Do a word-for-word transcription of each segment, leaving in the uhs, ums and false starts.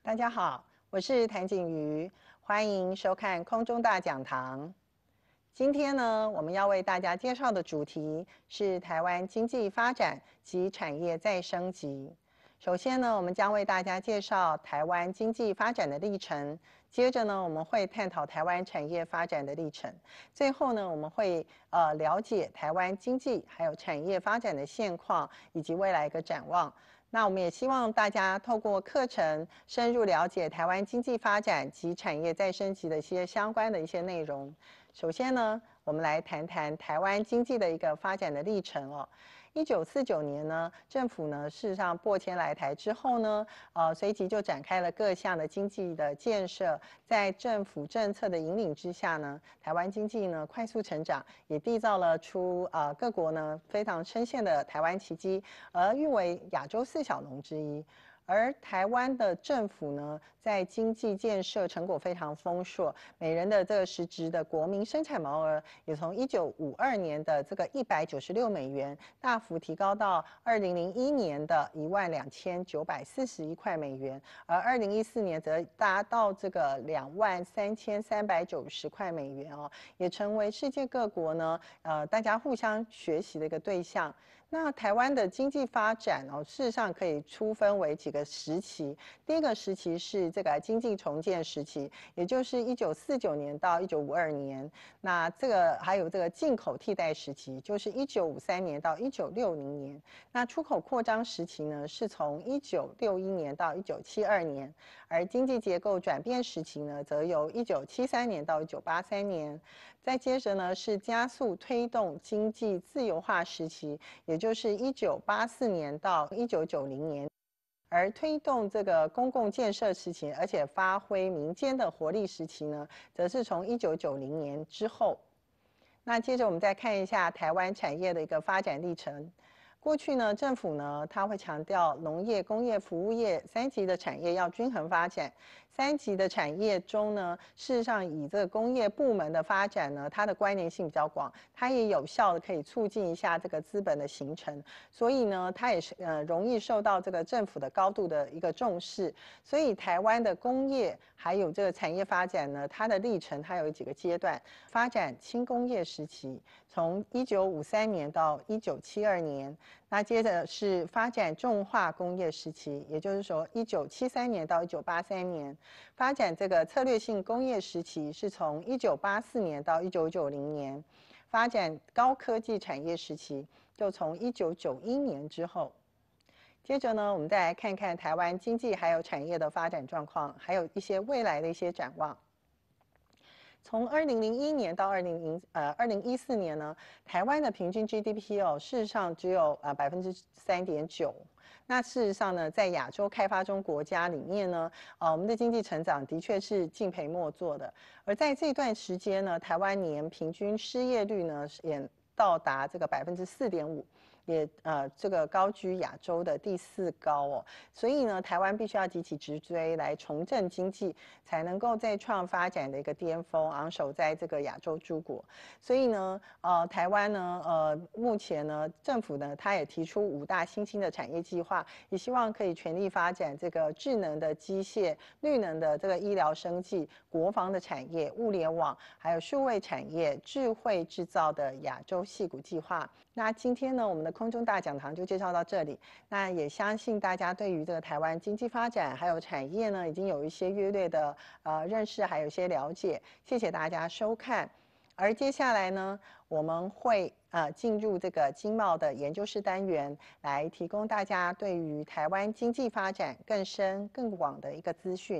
大家好，我是谭景瑜，欢迎收看空中大讲堂。今天呢，我们要为大家介绍的主题是台湾经济发展及产业再升级。首先呢，我们将为大家介绍台湾经济发展的历程，接着呢，我们会探讨台湾产业发展的历程，最后呢，我们会呃了解台湾经济还有产业发展的现况以及未来一个展望。那我们也希望大家透过课程深入了解台湾经济发展及产业再升级的一些相关的一些内容。首先呢，我们来谈谈台湾经济的一个发展的历程哦。一九四九年呢，政府呢事实上拨迁来台之后呢，呃，随即就展开了各项的经济的建设，在政府政策的引领之下呢，台湾经济呢快速成长，也缔造了出呃各国呢非常称羡的台湾奇迹，而誉为亚洲四小龙之一。而台湾的政府呢，在经济建设成果非常丰硕，每人的这个实质的国民生产毛额也从一九五二年的这个一百九十六美元，大幅提高到二零零一年的一万两千九百四十一块美元，而二零一四年则达到这个两万三千三百九十块美元哦，也成为世界各国呢，呃，大家互相学习的一个对象。那台湾的经济发展哦，事实上可以粗分为几个时期。第一个时期是这个经济重建时期，也就是一九四九年到一九五二年。那这个还有这个进口替代时期，就是一九五三年到一九六零年。那出口扩张时期呢，是从一九六一年到一九七二年。而经济结构转变时期呢，则由一九七三年到一九八三年。再接着呢，是加速推动经济自由化时期，也就是一九八四年到一九九零年。而推动这个公共建设时期，而且发挥民间的活力时期呢，则是从一九九零年之后。那接着我们再看一下台湾产业的一个发展历程。过去呢，政府呢，它会强调农业、工业、服务业三级的产业要均衡发展。三级的产业中呢，事实上以这个工业部门的发展呢，它的关联性比较广，它也有效的可以促进一下这个资本的形成，所以呢，它也是呃容易受到这个政府的高度的一个重视。所以台湾的工业还有这个产业发展呢，它的历程它有几个阶段：发展轻工业时期，从一九五三年到一九七二年。那接着是发展重化工业时期，也就是说一九七三年到一九八三年。发展这个策略性工业时期是从一九八四年到一九九零年。发展高科技产业时期就从一九九一年之后。接着呢，我们再来看看台湾经济还有产业的发展状况，还有一些未来的一些展望。从二零零一年到二零零呃二零一四年呢，台湾的平均 G D P 哦，事实上只有呃百分之三点九。那事实上呢，在亚洲开发中国家里面呢，呃，我们的经济成长的确是敬陪末座的。而在这段时间呢，台湾年平均失业率呢也到达这个百分之四点五。也呃，这个高居亚洲的第四高哦，所以呢，台湾必须要急起直追来重振经济，才能够再创发展的一个巅峰，昂首在这个亚洲诸国。所以呢，呃，台湾呢，呃，目前呢，政府呢，它也提出五大新兴的产业计划，也希望可以全力发展这个智能的机械、绿能的这个医疗生技、国防的产业、物联网，还有数位产业、智慧制造的亚洲矽谷计划。那今天呢，我们的空中大讲堂就介绍到这里。那也相信大家对于这个台湾经济发展还有产业呢，已经有一些约略的呃认识，还有一些了解。谢谢大家收看。而接下来呢，我们会呃进入这个经贸的研究室单元，来提供大家对于台湾经济发展更深更广的一个资讯。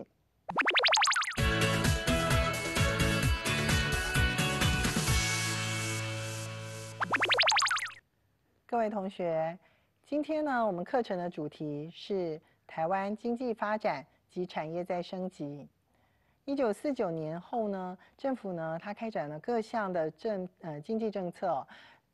各位同学，今天呢，我们课程的主题是台湾经济发展及产业再升级。一九四九年后呢，政府呢，它开展了各项的政呃经济政策、哦，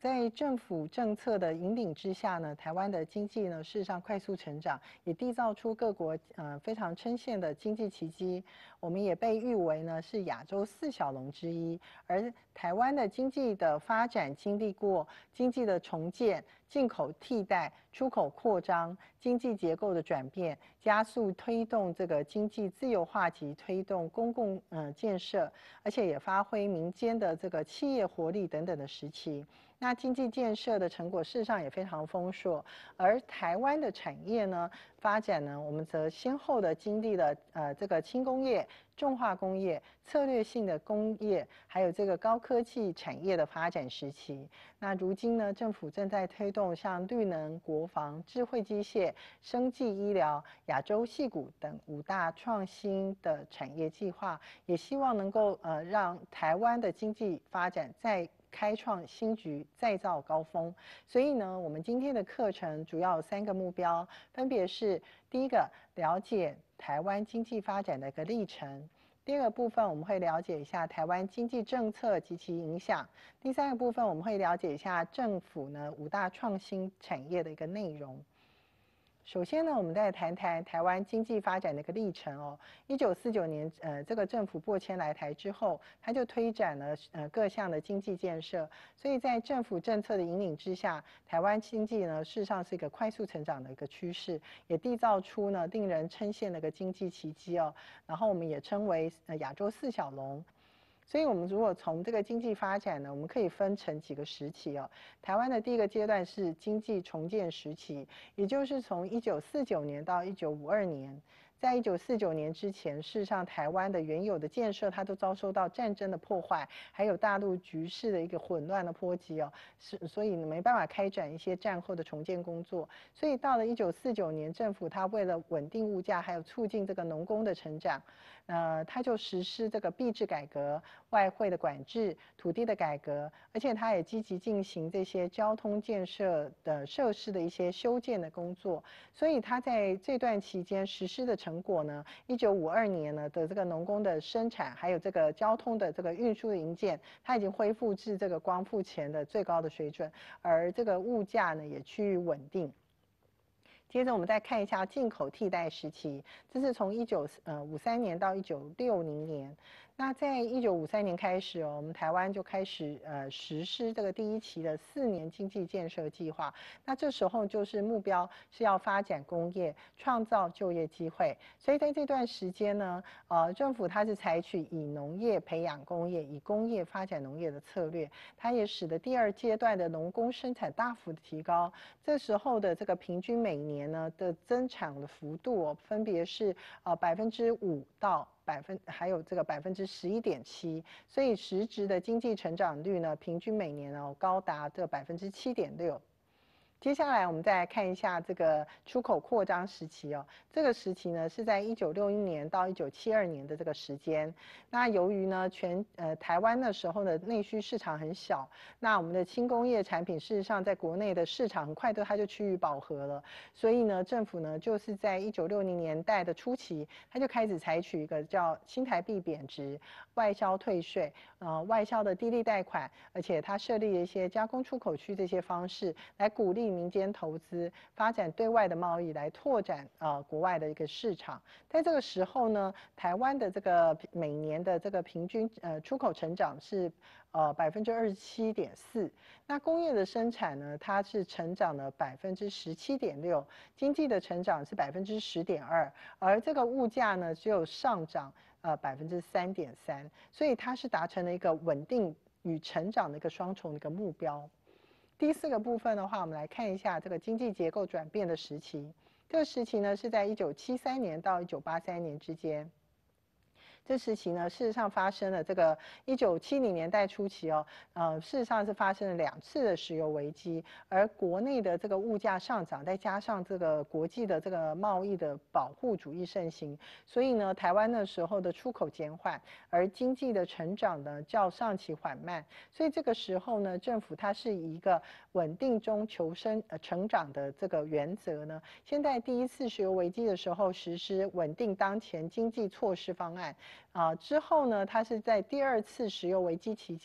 在政府政策的引领之下呢，台湾的经济呢事实上快速成长，也缔造出各国呃非常称羡的经济奇迹。我们也被誉为呢是亚洲四小龙之一。而台湾的经济的发展经历过经济的重建、进口替代、出口扩张、经济结构的转变，加速推动这个经济自由化及推动公共呃建设，而且也发挥民间的这个企业活力等等的时期。那经济建设的成果事实上也非常丰硕，而台湾的产业呢发展呢，我们则先后的经历了呃这个轻工业、重化工业、策略性的工业，还有这个高科技产业的发展时期。那如今呢，政府正在推动像绿能、国防、智慧机械、生技医疗、亚洲矽谷等五大创新的产业计划，也希望能够呃让台湾的经济发展再开创新局，再造高峰。所以呢，我们今天的课程主要有三个目标，分别是：第一个，了解台湾经济发展的一个历程；第二个部分，我们会了解一下台湾经济政策及其影响；第三个部分，我们会了解一下政府呢五大创新产业的一个内容。首先呢，我们再谈谈台湾经济发展的一个历程哦。一九四九年，呃，这个政府拨迁来台之后，他就推展了呃各项的经济建设。所以在政府政策的引领之下，台湾经济呢，事实上是一个快速成长的一个趋势，也缔造出呢令人称羡的一个经济奇迹哦。然后我们也称为呃亚洲四小龙。所以，我们如果从这个经济发展呢，我们可以分成几个时期哦。台湾的第一个阶段是经济重建时期，也就是从一九四九年到一九五二年。在一九四九年之前，事实上台湾的原有的建设，它都遭受到战争的破坏，还有大陆局势的一个混乱的波及哦，是所以没办法开展一些战后的重建工作。所以到了一九四九年，政府它为了稳定物价，还有促进这个农工的成长，呃，它就实施这个币制改革、外汇的管制、土地的改革，而且它也积极进行这些交通建设的设施的一些修建的工作。所以它在这段期间实施的成果呢，一九五二年呢的这个农工的生产，还有这个交通的这个运输的营建，它已经恢复至这个光复前的最高的水准，而这个物价呢也趋于稳定。接着我们再看一下进口替代时期，这是从一九呃五三年到一九六零年。那在一九五三年开始哦，我们台湾就开始呃实施这个第一期的四年经济建设计划。那这时候就是目标是要发展工业，创造就业机会。所以在这段时间呢，呃，政府它是采取以农业培养工业，以工业发展农业的策略，它也使得第二阶段的农工生产大幅的提高。这时候的这个平均每年呢的增长的幅度哦，分别是呃百分之五到百分，还有这个百分之十一点七，所以实质的经济成长率呢，平均每年哦高达这百分之七点六。接下来我们再来看一下这个出口扩张时期哦，这个时期呢是在一九六一年到一九七二年的这个时间。那由于呢全呃台湾那时候的内需市场很小，那我们的轻工业产品事实上在国内的市场很快的它就趋于饱和了，所以呢政府呢就是在一九六零年代的初期，它就开始采取一个叫新台币贬值、外销退税、呃外销的低利贷款，而且它设立了一些加工出口区这些方式来鼓励民间投资，发展对外的贸易，来拓展呃国外的一个市场。在这个时候呢，台湾的这个每年的这个平均呃出口成长是呃百分之二十七点四，那工业的生产呢，它是成长了百分之十七点六，经济的成长是百分之十点二，而这个物价呢只有上涨呃百分之三点三，所以它是达成了一个稳定与成长的一个双重的一个目标。第四个部分的话，我们来看一下这个经济结构转变的时期。这个时期呢是在一九七三年到一九八三年之间。这时期呢，事实上发生了这个一九七零年代初期哦，呃，事实上是发生了两次的石油危机，而国内的这个物价上涨，再加上这个国际的这个贸易的保护主义盛行，所以呢，台湾那时候的出口减缓，而经济的成长呢较上期缓慢，所以这个时候呢，政府它是以一个稳定中求生呃成长的这个原则呢，先在第一次石油危机的时候实施稳定当前经济措施方案。啊，之后呢，它是在第二次石油危机期间，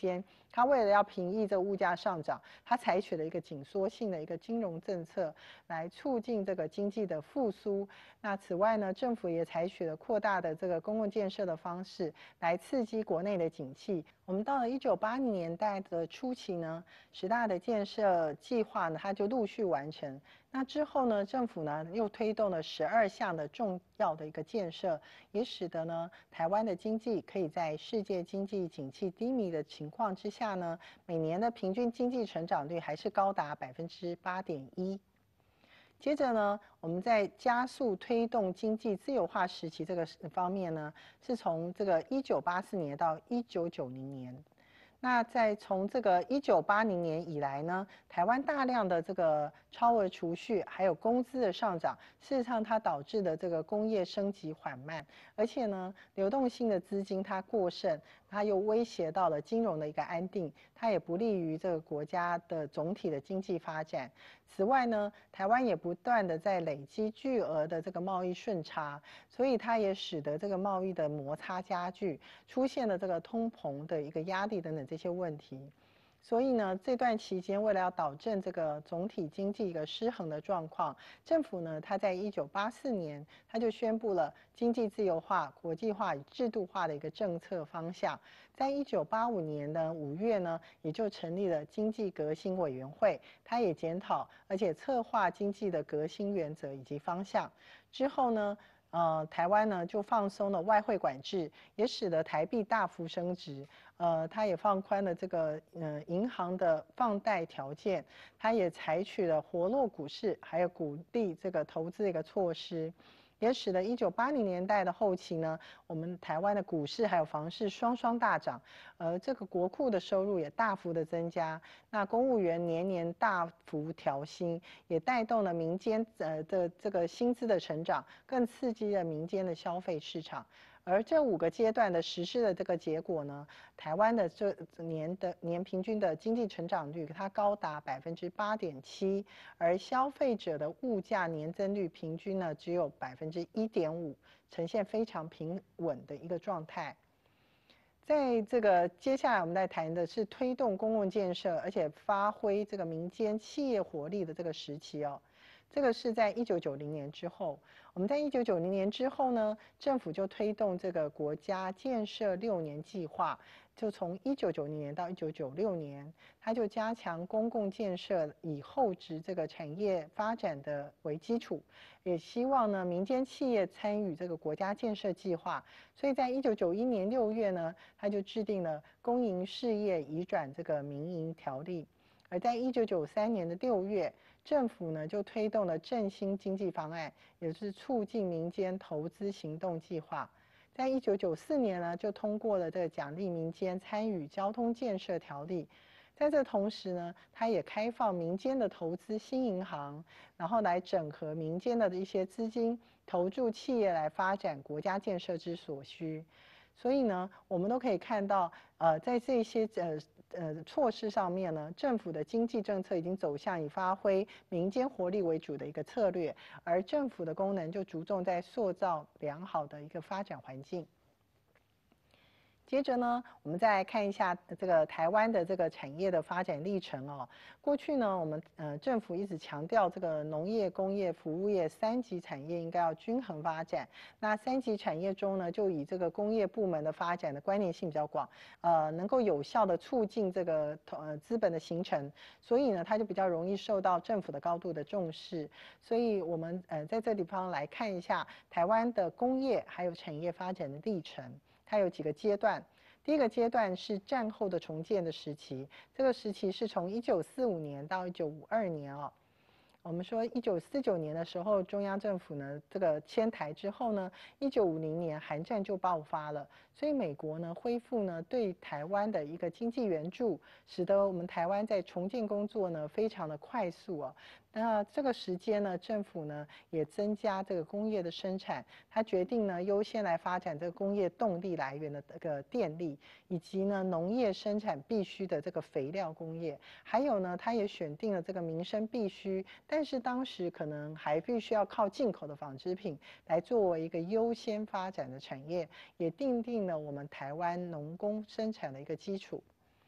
它为了要平抑这物价上涨，它采取了一个紧缩性的一个金融政策，来促进这个经济的复苏。那此外呢，政府也采取了扩大的这个公共建设的方式，来刺激国内的景气。我们到了一九八零年代的初期呢，十大的建设计划呢，它就陆续完成。那之后呢，政府呢又推动了十二项的重要的一个建设，也使得呢台湾的经济可以在世界经济景气低迷的情况之下呢，每年的平均经济成长率还是高达百分之八点一。接着呢，我们在加速推动经济自由化时期这个方面呢，是从这个一九八四年到一九九零年。那在从这个一九八零年以来呢，台湾大量的这个超额储蓄，还有工资的上涨，事实上它导致的这个工业升级缓慢，而且呢，流动性的资金它过剩，它又威胁到了金融的一个安定，它也不利于这个国家的总体的经济发展。此外呢，台湾也不断的在累积巨额的这个贸易顺差，所以它也使得这个贸易的摩擦加剧，出现了这个通膨的一个压力等等这些问题。所以呢，这段期间为了要导正这个总体经济一个失衡的状况，政府呢，它在一九八四年，它就宣布了经济自由化、国际化与制度化的一个政策方向。在一九八五年的五月呢，也就成立了经济革新委员会，它也检讨而且策划经济的革新原则以及方向。之后呢，呃，台湾呢就放松了外汇管制，也使得台币大幅升值。呃，它也放宽了这个呃银行的放贷条件，它也采取了活络股市，还有鼓励这个投资的一个措施，也使得一九八零年代的后期呢，我们台湾的股市还有房市双双大涨，而这个国库的收入也大幅的增加，那公务员年年大幅调薪，也带动了民间呃的这个薪资的成长，更刺激了民间的消费市场。而这五个阶段的实施的这个结果呢，台湾的这年的年平均的经济成长率，它高达百分之八点七，而消费者的物价年增率平均呢只有百分之一点五，呈现非常平稳的一个状态。在这个接下来我们在谈的是推动公共建设，而且发挥这个民间企业活力的这个时期哦。这个是在一九九零年之后，我们在一九九零年之后呢，政府就推动这个国家建设六年计划，就从一九九零年到一九九六年，它就加强公共建设，以后置这个产业发展的为基础，也希望呢民间企业参与这个国家建设计划。所以在一九九一年六月呢，它就制定了公营事业移转这个民营条例，而在一九九三年的六月。政府呢就推动了振兴经济方案，也就是促进民间投资行动计划。在一九九四年呢，就通过了这个奖励民间参与交通建设条例。在这同时呢，它也开放民间的投资新银行，然后来整合民间的一些资金，投注企业来发展国家建设之所需。所以呢，我们都可以看到，呃，在这些呃呃措施上面呢，政府的经济政策已经走向以发挥民间活力为主的一个策略，而政府的功能就着重在塑造良好的一个发展环境。接着呢，我们再来看一下这个台湾的这个产业的发展历程哦。过去呢，我们呃政府一直强调这个农业、工业、服务业三级产业应该要均衡发展。那三级产业中呢，就以这个工业部门的发展的关联性比较广，呃，能够有效的促进这个呃资本的形成，所以呢，它就比较容易受到政府的高度的重视。所以我们呃在这地方来看一下台湾的工业还有产业发展的历程。它有几个阶段，第一个阶段是战后的重建的时期，这个时期是从一九四五年到一九五二年哦。我们说一九四九年的时候，中央政府呢这个迁台之后呢，一九五零年韩战就爆发了，所以美国呢恢复呢对台湾的一个经济援助，使得我们台湾在重建工作呢非常的快速哦。那这个时间呢，政府呢也增加这个工业的生产，它决定呢优先来发展这个工业动力来源的这个电力，以及呢农业生产必须的这个肥料工业，还有呢，它也选定了这个民生必须，但是当时可能还必须要靠进口的纺织品来作为一个优先发展的产业，也奠定了我们台湾农工生产的一个基础。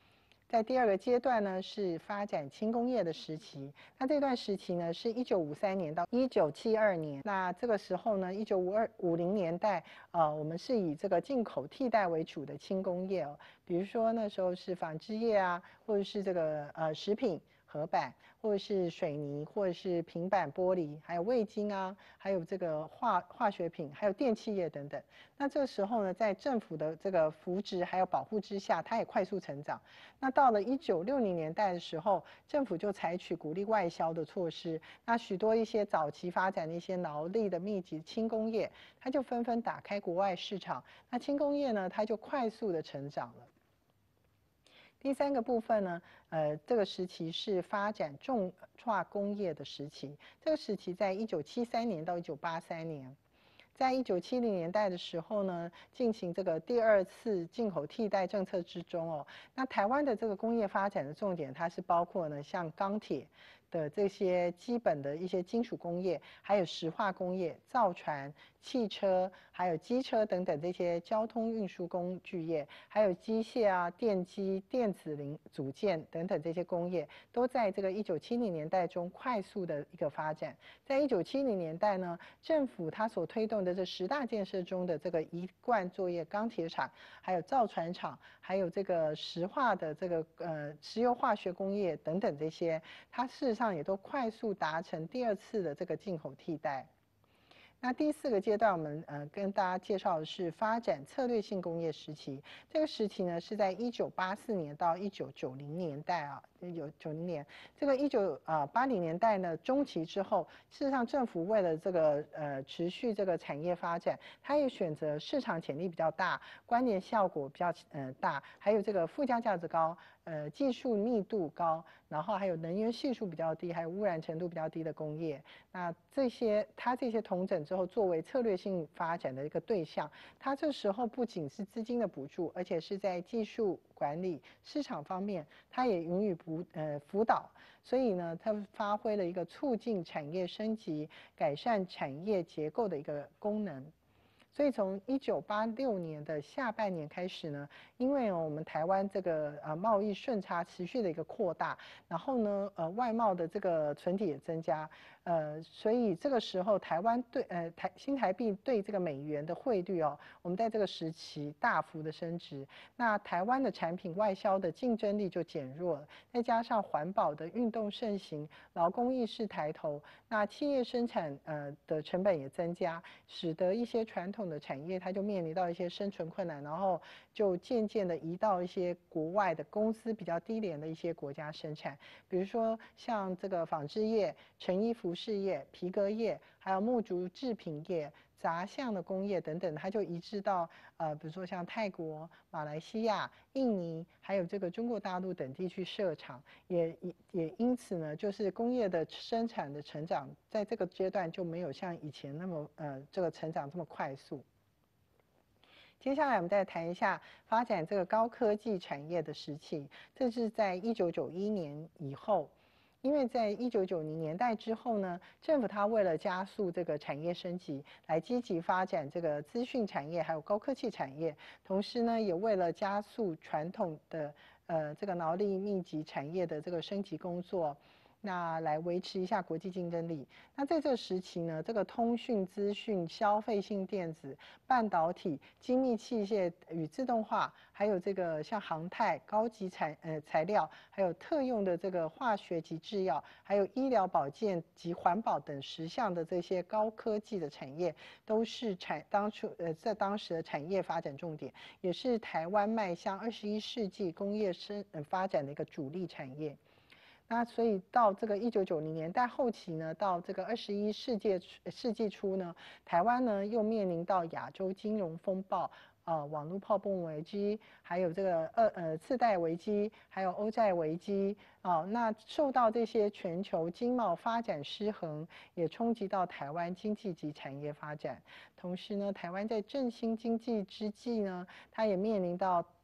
在第二个阶段呢，是发展轻工业的时期。那这段时期呢，是一九五三年到一九七二年。那这个时候呢，一九五二五零年代，呃，我们是以这个进口替代为主的轻工业哦，比如说那时候是纺织业啊，或者是这个呃食品。合板，或者是水泥，或者是平板玻璃，还有味精啊，还有这个化化学品，还有电器业等等。那这时候呢，在政府的这个扶植还有保护之下，它也快速成长。那到了一九六零年代的时候，政府就采取鼓励外销的措施，那许多一些早期发展的一些劳力的密集轻工业，它就纷纷打开国外市场。那轻工业呢，它就快速的成长了。第三个部分呢，呃，这个时期是发展重化工业的时期。这个时期在一九七三年到一九八三年，在一九七零年代的时候呢，进行这个第二次进口替代政策之中哦，那台湾的这个工业发展的重点，它是包括呢像钢铁的这些基本的一些金属工业，还有石化工业、造船、汽车，还有机车等等这些交通运输工具业，还有机械啊、电机、电子零组件等等这些工业，都在这个一九七零年代中快速的一个发展。在一九七零年代呢，政府它所推动的这十大建设中的这个一贯作业钢铁厂，还有造船厂，还有这个石化的这个呃石油化学工业等等这些，它事实上也都快速达成第二次的这个进口替代。那第四个阶段，我们呃跟大家介绍的是发展策略性工业时期。这个时期呢是在一九八四年到一九九零年代啊，一九九零年。这个一九啊八零年代呢中期之后，事实上政府为了这个呃持续这个产业发展，它也选择市场潜力比较大、关联效果比较呃大，还有这个附加价值高、呃技术密度高，然后还有能源系数比较低，还有污染程度比较低的工业。那这些它这些统整之后，作为策略性发展的一个对象，它这时候不仅是资金的补助，而且是在技术管理、市场方面，它也予以辅呃辅导。所以呢，它发挥了一个促进产业升级、改善产业结构的一个功能。所以从一九八六年的下半年开始呢，因为我们台湾这个呃贸易顺差持续的一个扩大，然后呢呃外贸的这个存底也增加，呃所以这个时候台湾对呃台新台币对这个美元的汇率哦，我们在这个时期大幅的升值，那台湾的产品外销的竞争力就减弱了，再加上环保的运动盛行，劳工意识抬头，那企业生产呃的成本也增加，使得一些传统的产业它就面临到一些生存困难，然后就渐渐的移到一些国外的公司比较低廉的一些国家生产，比如说像这个纺织业、成衣服饰业、皮革业，还有木竹制品业、杂项的工业等等，它就移至到呃，比如说像泰国、马来西亚、印尼，还有这个中国大陆等地去设厂，也也因此呢，就是工业的生产的成长，在这个阶段就没有像以前那么呃这个成长这么快速。接下来我们再谈一下发展这个高科技产业的时期，这是在一九九一年以后。因为在一九九零年代之后呢，政府它为了加速这个产业升级，来积极发展这个资讯产业还有高科技产业，同时呢，也为了加速传统的呃这个劳力密集产业的这个升级工作。那来维持一下国际竞争力。那在这个时期呢，这个通讯、资讯、消费性电子、半导体、精密器械与自动化，还有这个像航太、高级材呃材料，还有特用的这个化学及制药，还有医疗保健及环保等十项的这些高科技的产业，都是产当初呃在当时的产业发展重点，也是台湾迈向二十一世纪工业生呃发展的一个主力产业。那所以到这个一九九零年代后期呢，到这个二十一世纪世纪初呢，台湾呢又面临到亚洲金融风暴、呃网络泡沫危机，还有这个二呃次贷危机，还有欧债危机啊、呃。那受到这些全球经贸发展失衡，也冲击到台湾经济及产业发展。同时呢，台湾在振兴经济之际呢，它也面临到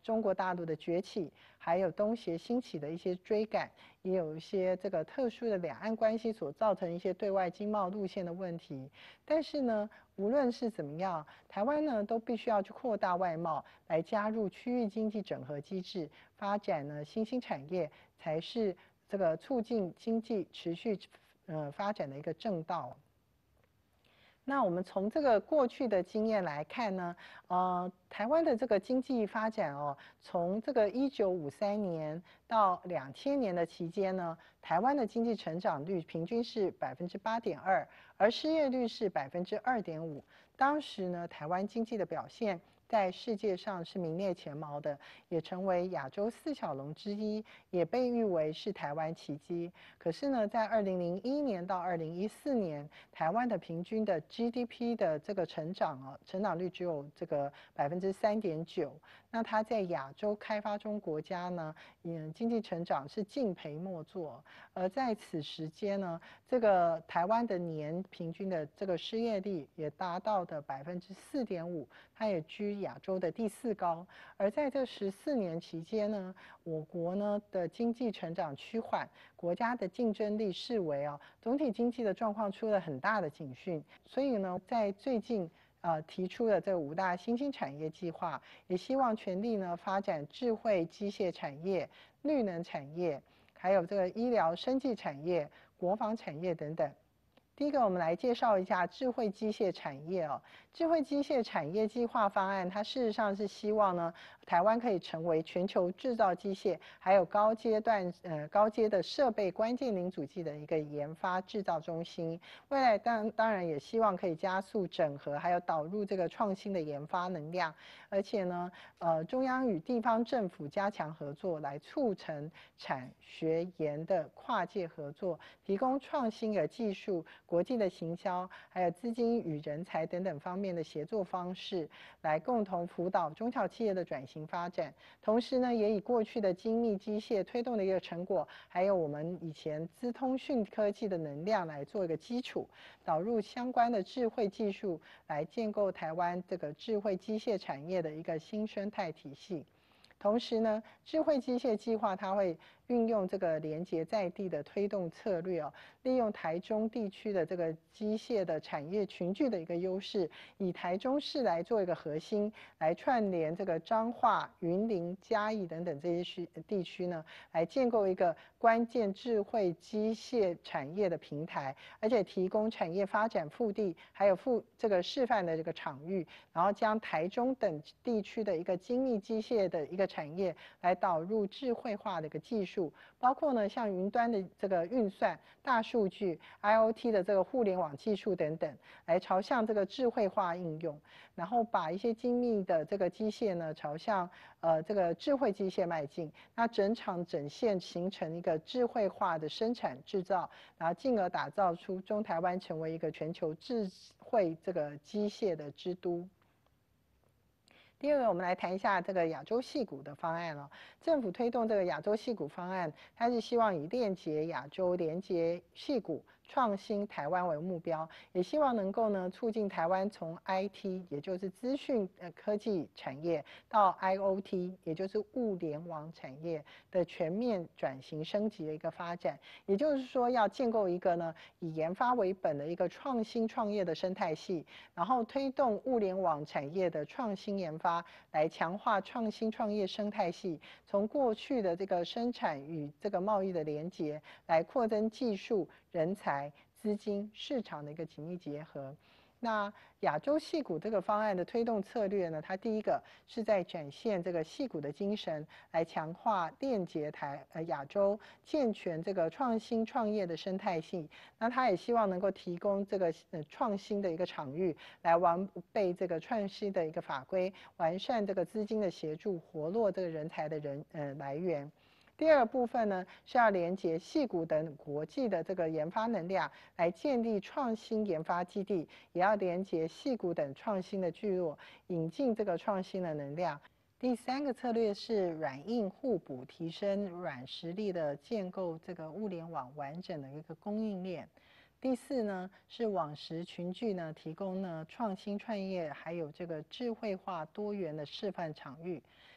中国大陆的崛起，还有东协兴起的一些追赶，也有一些这个特殊的两岸关系所造成一些对外经贸路线的问题。但是呢，无论是怎么样，台湾呢都必须要去扩大外贸，来加入区域经济整合机制，发展呢新兴产业，才是这个促进经济持续呃发展的一个正道。那我们从这个过去的经验来看呢，呃，台湾的这个经济发展哦，从这个一九五三年到两千年的期间呢，台湾的经济成长率平均是百分之八点二，而失业率是百分之二点五。当时呢，台湾经济的表现在世界上是名列前茅的，也成为亚洲四小龙之一，也被誉为是台湾奇迹。可是呢，在二零零一年到二零一四年，台湾的平均的 G D P 的这个成长啊，成长率只有这个百分之三点九。那它在亚洲开发中国家呢，嗯，经济成长是敬陪末座。而在此时间呢，这个台湾的年平均的这个失业率也达到的百分之四点五，它也居亚洲的第四高。而在这十四年期间呢，我国呢的经济成长趋缓，国家的竞争力式微啊，总体经济的状况出了很大的警讯。所以呢，在最近呃提出了这五大新兴产业计划，也希望全力呢发展智慧机械产业、绿能产业，还有这个医疗生技产业、国防产业等等。第一个，我们来介绍一下智慧机械产业哦。智慧机械产业计划方案，它事实上是希望呢，台湾可以成为全球制造机械还有高阶段呃高阶的设备关键零组件的一个研发制造中心。未来当当然也希望可以加速整合，还有导入这个创新的研发能量。而且呢，呃，中央与地方政府加强合作，来促成产学研的跨界合作，提供创新的技术、国际的行销，还有资金与人才等等方面的协作方式，来共同辅导中小企业的转型发展。同时呢，也以过去的精密机械推动的一个成果，还有我们以前资通讯科技的能量来做一个基础，导入相关的智慧技术，来建构台湾这个智慧机械产业的一个新生态体系。同时呢，智慧机械计划它会运用这个连结在地的推动策略哦，利用台中地区的这个机械的产业群聚的一个优势，以台中市来做一个核心，来串联这个彰化、云林、嘉义等等这些区地区呢，来建构一个关键智慧机械产业的平台，而且提供产业发展腹地，还有附这个示范的这个场域，然后将台中等地区的一个精密机械的一个产业来导入智慧化的一个技术，包括呢像云端的这个运算、大数据、I O T 的这个互联网技术等等，来朝向这个智慧化应用，然后把一些精密的这个机械呢朝向呃这个智慧机械迈进，那整场整线形成一个智慧化的生产制造，然后进而打造出中台湾成为一个全球智慧这个机械的之都。第二个，我们来谈一下这个亚洲矽谷的方案哦。政府推动这个亚洲矽谷方案，它是希望以链接亚洲、连接矽谷、创新台湾为目标，也希望能够呢促进台湾从 I T， 也就是资讯呃科技产业，到 I O T， 也就是物联网产业的全面转型升级的一个发展。也就是说，要建构一个呢以研发为本的一个创新创业的生态系，然后推动物联网产业的创新研发，来强化创新创业生态系，从过去的这个生产与这个贸易的连结，来扩增技术、人才、资金、市场的一个紧密结合。那亚洲矽谷这个方案的推动策略呢，它第一个是在展现这个矽谷的精神，来强化链接台呃亚洲健全这个创新创业的生态系。那它也希望能够提供这个呃创新的一个场域，来完备这个创新的一个法规，完善这个资金的协助，活络这个人才的人呃来源。第二部分呢，是要连接矽谷等国际的这个研发能量，来建立创新研发基地，也要连接矽谷等创新的聚落，引进这个创新的能量。第三个策略是软硬互补，提升软实力的建构这个物联网完整的一个供应链。第四呢是网实群聚呢，提供呢创新创业还有这个智慧化多元的示范场域。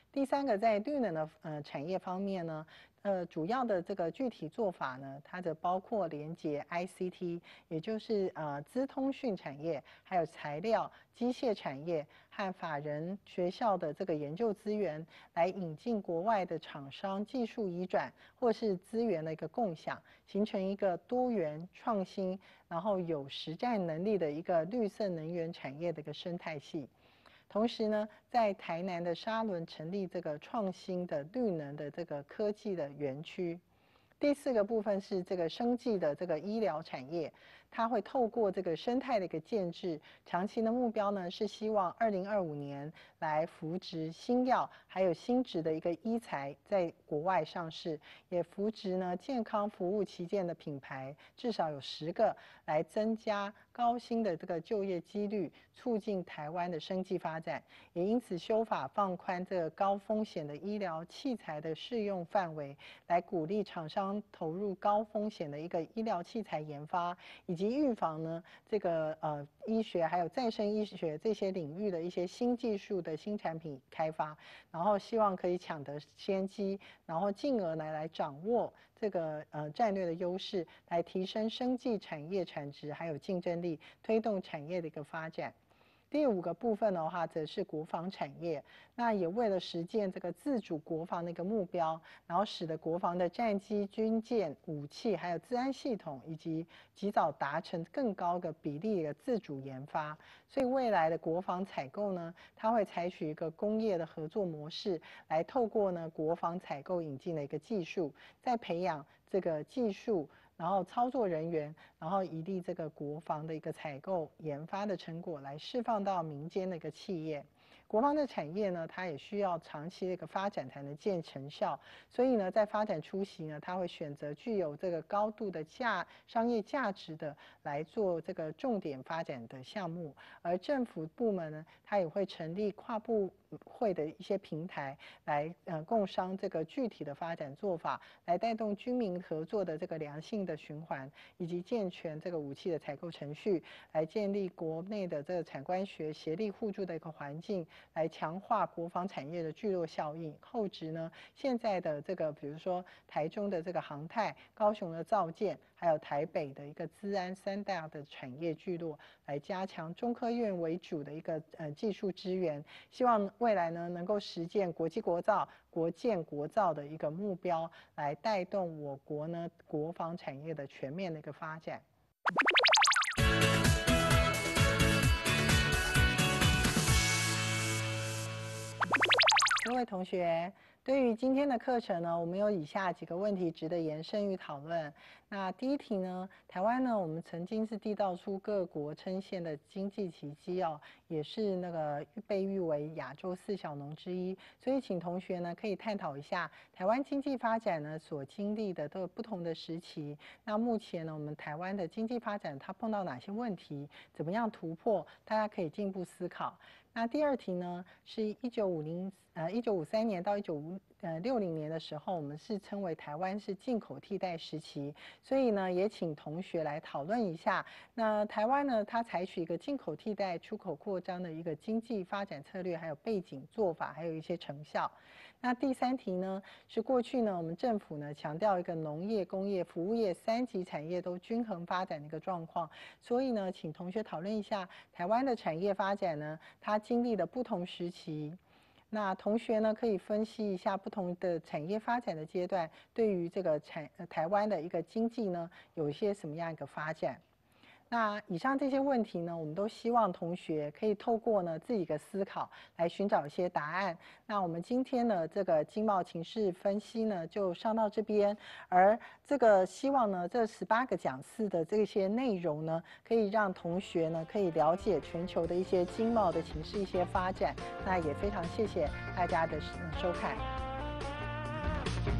第三个，在绿能的呃产业方面呢，呃，主要的这个具体做法呢，它的包括连接 I C T， 也就是呃资通讯产业，还有材料、机械产业和法人学校的这个研究资源，来引进国外的厂商技术移转或是资源的一个共享，形成一个多元创新，然后有实战能力的一个绿色能源产业的一个生态系。同时呢，在台南的沙仑成立这个创新的绿能的这个科技的园区。第四个部分是这个生技的这个医疗产业，它会透过这个生态的一个建制，长期的目标呢是希望二零二五年来扶植新药还有新质的一个医材在国外上市，也扶植呢健康服务旗舰的品牌至少有十个，来增加高薪的这个就业几率，促进台湾的生技发展。也因此修法放宽这个高风险的医疗器材的适用范围，来鼓励厂商投入高风险的一个医疗器材研发，以及预防呢这个呃医学还有再生医学这些领域的一些新技术的新产品开发，然后希望可以抢得先机，然后进而来来掌握这个呃战略的优势，来提升生技产业产值还有竞争力，推动产业的一个发展。第五个部分的话，则是国防产业。那也为了实践这个自主国防的一个目标，然后使得国防的战机、军舰、武器，还有治安系统，以及及早达成更高的比例的自主研发。所以未来的国防采购呢，它会采取一个工业的合作模式，来透过呢国防采购引进的一个技术，再培养这个技术。然后操作人员，然后以利这个国防的一个采购研发的成果来释放到民间的一个企业。国防的产业呢，它也需要长期的一个发展才能见成效，所以呢，在发展初期呢，它会选择具有这个高度的价商业价值的来做这个重点发展的项目，而政府部门呢，它也会成立跨部会的一些平台来呃共商这个具体的发展做法，来带动军民合作的这个良性的循环，以及健全这个武器的采购程序，来建立国内的这个产官学协力互助的一个环境，来强化国防产业的聚落效应。后值呢，现在的这个比如说台中的这个航太、高雄的造舰，还有台北的一个资安三大的产业聚落，来加强中科院为主的一个呃技术支援，希望未来呢能够实践国际国造、国建国造的一个目标，来带动我国呢国防产业的全面的一个发展。各位同学，对于今天的课程呢，我们有以下几个问题值得延伸与讨论。那第一题呢，台湾呢，我们曾经是缔造出各国称羡的经济奇迹哦，也是那个被誉为亚洲四小农之一。所以，请同学呢可以探讨一下台湾经济发展呢所经历的都有不同的时期。那目前呢，我们台湾的经济发展它碰到哪些问题？怎么样突破？大家可以进一步思考。那第二题呢，是一九五零呃一九五三年到一九五呃六零年的时候，我们是称为台湾是进口替代时期，所以呢，也请同学来讨论一下。那台湾呢，它采取一个进口替代、出口扩张的一个经济发展策略，还有背景做法，还有一些成效。那第三题呢，是过去呢，我们政府呢强调一个农业、工业、服务业三级产业都均衡发展的一个状况，所以呢，请同学讨论一下台湾的产业发展呢，它经历了不同时期。那同学呢，可以分析一下不同的产业发展的阶段，对于这个产呃台湾的一个经济呢，有一些什么样一个发展？那以上这些问题呢，我们都希望同学可以透过呢自己的思考来寻找一些答案。那我们今天的这个经贸情势分析呢，就上到这边。而这个希望呢，这十八个讲次的这些内容呢，可以让同学呢可以了解全球的一些经贸的情势、一些发展。那也非常谢谢大家的收看。